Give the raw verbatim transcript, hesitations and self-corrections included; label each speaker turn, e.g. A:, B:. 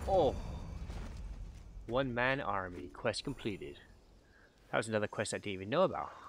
A: Oh! One man army. Quest completed. That was another quest I didn't even know about.